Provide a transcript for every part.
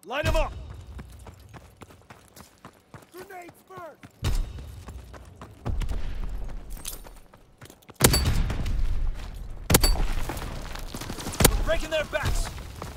Line them up! Grenades first! We're breaking their backs!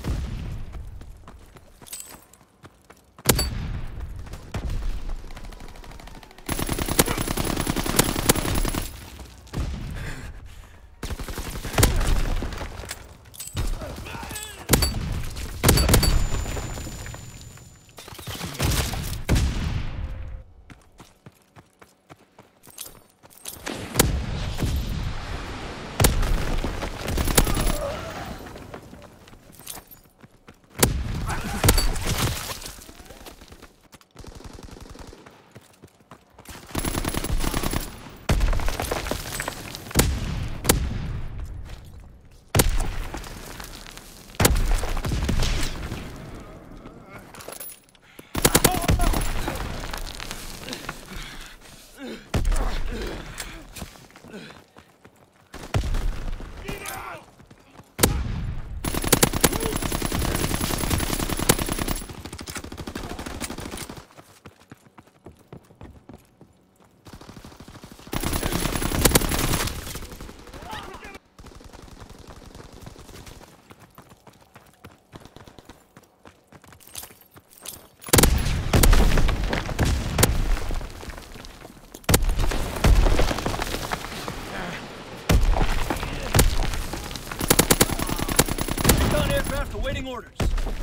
Awaiting orders.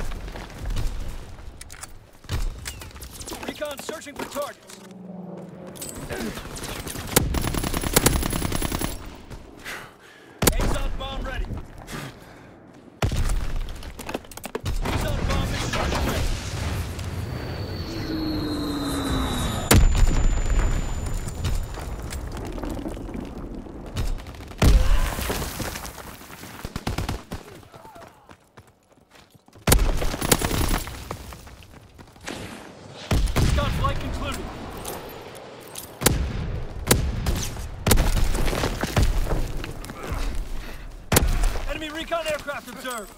Recon searching for targets. Exxon bomb ready. Exxon bomb mission ready. Flight concluded. Enemy recon aircraft observed.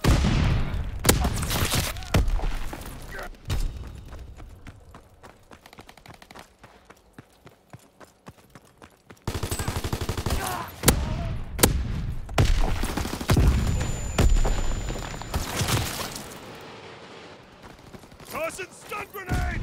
Tossing stun grenade!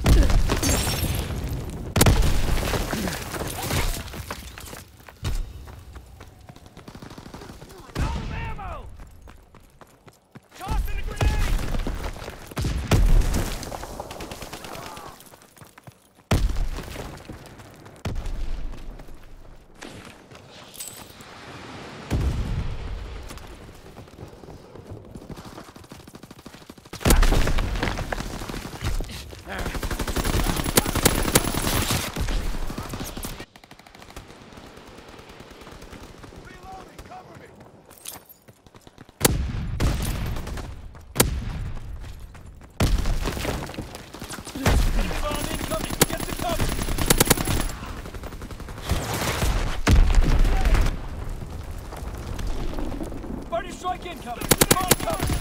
Strike incoming! Come on, cover!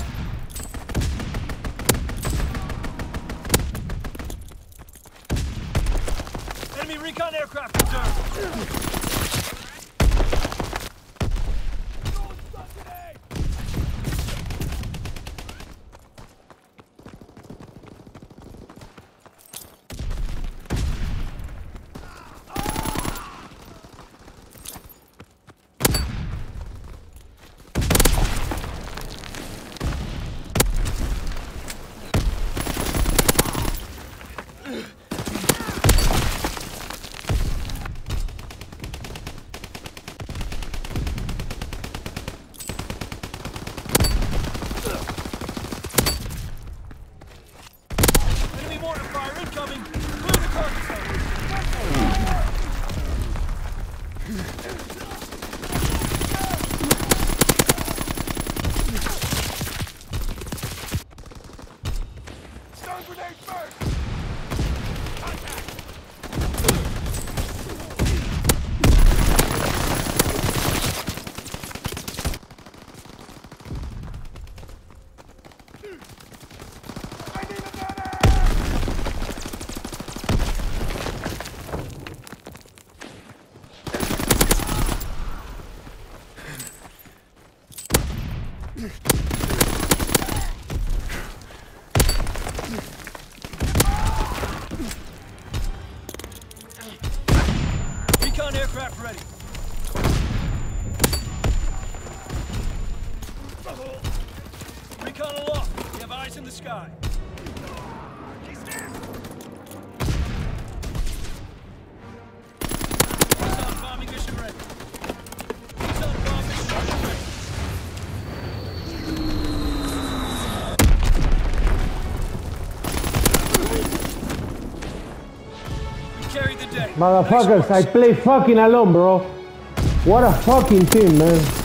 Enemy recon aircraft observed! Recon aircraft ready. Recon aloft. We have eyes in the sky. Recon bombing mission ready. Recon bomb mission ready. We carried the day. Motherfuckers, Nice I work. play fucking alone, bro. What a fucking team, man.